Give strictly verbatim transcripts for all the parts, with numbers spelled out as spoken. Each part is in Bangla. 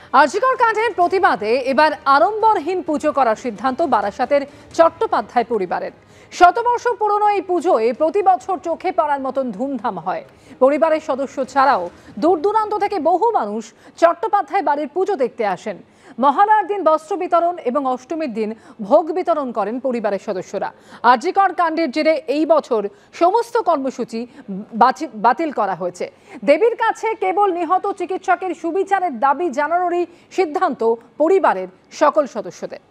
আরজিকর কাণ্ডের প্রতিবাদে এবার আড়ম্বরহীন পুজো করার সিদ্ধান্ত বারাসাতের চট্টোপাধ্যায় পরিবারের। শতবর্ষ পুরনো এই পুজোয় প্রতি বছর চোখে পড়ার মতন ধুমধাম হয়। পরিবারের সদস্য ছাড়াও দূর দূরান্ত থেকে বহু মানুষ চট্টোপাধ্যায় বাড়ির পুজো দেখতে আসেন। মহালয়ার দিন বস্ত্র বিতরণ এবং অষ্টমীর দিন ভোগ বিতরণ করেন পরিবারের সদস্যরা। আরজিকর কাণ্ডের জেরে এই বছর সমস্ত কর্মসূচি বাতিল করা হয়েছে। দেবীর কাছে কেবল নিহত চিকিৎসকের সুবিচারের দাবি জানানোরই সিদ্ধান্ত পরিবারের সকল সদস্যদের।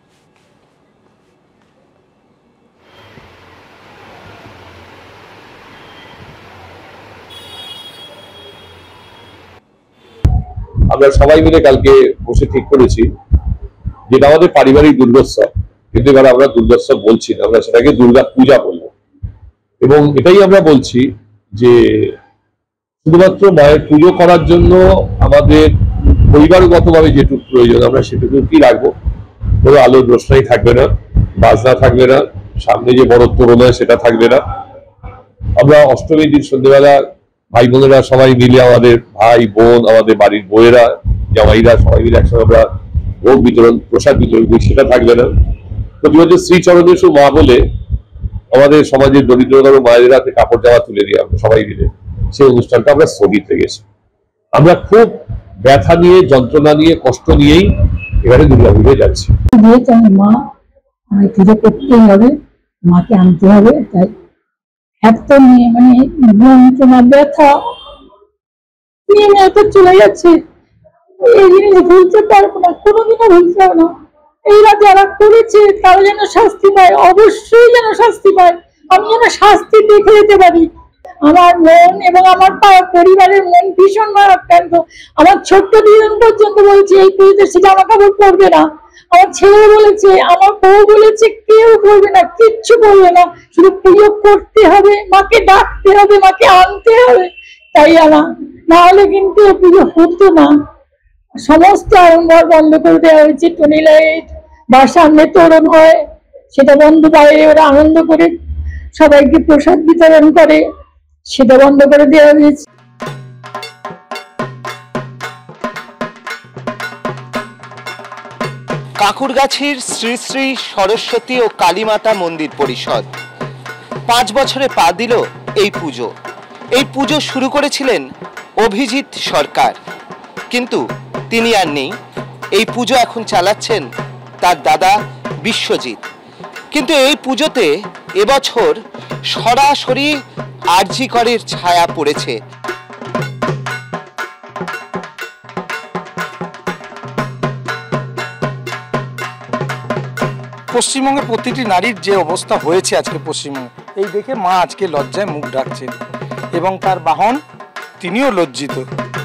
আমরা সবাই মিলে কালকে বসে ঠিক করেছি যেটা আমাদের পারিবারিক দুর্গোৎসব, কিন্তু এবার আমরা দুর্গোৎসব বলছি না, আমরা সেটাকে দুর্গা পূজা বলবো। এবং এটাই আমরা বলছি যে শুধুমাত্র মায়ের পুজো করার জন্য আমাদের পরিবারগতভাবে যেটুকু প্রয়োজন আমরা সেটুকুই রাখবো। কোনো আলোর রোশনাই থাকবে না, বাজনা থাকবে না, সামনে যে বড় তোরণ হয় সেটা থাকবে না। আমরা অষ্টমীর দিন সন্ধ্যেবেলা ভাই বোনেরা সবাই মিলে, আমাদের ভাই বোন, আমাদের বাড়ির বউয়েরা, জামাইরা সবাই মিলে একসঙ্গে আমরা ভোগ বিতরণ, প্রসাদ বিতরণ করি, সেটা থাকবে না। প্রতি বছর শ্রীচরণে শুধু মা বলে আমাদের সমাজের দরিদ্রতর মায়েদের হাতে কাপড় জামা তুলে দিয়ে আমরা সবাই মিলে সেই অনুষ্ঠানটা আমরা স্থগিত রেখেছি। আমরা খুব ব্যথা নিয়ে, যন্ত্রণা নিয়ে, কষ্ট নিয়েই এবারে দুর্গাপুজোয় যাচ্ছি। মা আমায় পুজো করতেই হবে, মাকে আনতে হবে, তাই এত নিয়ে মানে যন্ত্রণা ব্যথা নিয়ে এত চলে যাচ্ছে, এই জিনিস ভুলতে পারবো না, কোনোদিনও ভুলতে পারবো না। এইরা যারা করেছে তারা যেন শাস্তি পায়, অবশ্যই যেন শাস্তি পায়। আমি যেন শাস্তি দেখে যেতে পারি। আমার মন এবং আমার পরিবারের মন ভীষণ মারাত্মক। আমার ছোট্ট দুজন পর্যন্ত বলছে এই পুজোতে সে জামা কাপড় পরবে না। আমার ছেলে বলেছে, আমার বউ বলেছে কেউ করবে না, কিচ্ছু করবে না, শুধু পুজো করতে হবে, মাকে ডাকতে হবে, মাকে আনতে হবে। তাই আমার না হলে কিন্তু পুজো হতো না। সমস্ত আড়ম্বর বন্ধ করে দেওয়া হয়েছে। টনি লাইট বা সামনে তোরণ হয় সেটা বন্ধ, বাইরে ওরা আনন্দ করে সবাইকে প্রসাদ বিতরণ করে সেটা বন্ধ করে দেওয়া হয়েছে। কাকুরগাছির শ্রী শ্রী সরস্বতী ও কালীমাতা মন্দির পরিষদ পাঁচ বছরে পা দিল এই পুজো। এই পুজো শুরু করেছিলেন অভিজিৎ সরকার, কিন্তু তিনি আর নেই। এই পুজো এখন চালাচ্ছেন তার দাদা বিশ্বজিৎ। কিন্তু এই পুজোতে এবছর সরাসরি আরজিকরের ছায়া পড়েছে। পশ্চিমবঙ্গে প্রতিটি নারীর যে অবস্থা হয়েছে আজকে পশ্চিমবঙ্গে, এই দেখে মা আজকে লজ্জায় মুখ ঢাকছেন এবং তার বাহন তিনিও লজ্জিত।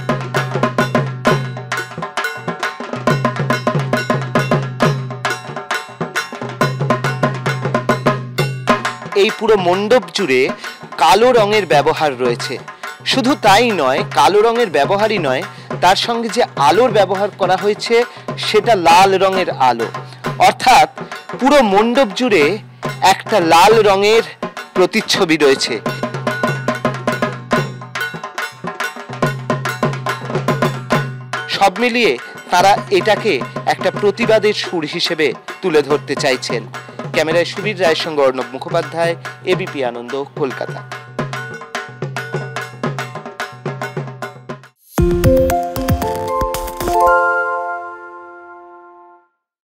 এই পুরো মণ্ডপ জুড়ে কালো রঙের ব্যবহার রয়েছে। শুধু তাই নয়, কালো রঙের ব্যবহারই নয়, তার সঙ্গে যে আলোর ব্যবহার করা হয়েছে সেটা লাল রঙের আলো। অর্থাৎ পুরো মণ্ডপ জুড়ে একটা লাল রঙের প্রতিচ্ছবি রয়েছে। সব মিলিয়ে তারা এটাকে একটা প্রতিবাদের সুর হিসেবে তুলে ধরতে চাইছেন। ক্যামেরায় সুবীর রায়ের সঙ্গে অর্ণব মুখোপাধ্যায়, এবিপি আনন্দ, কলকাতা।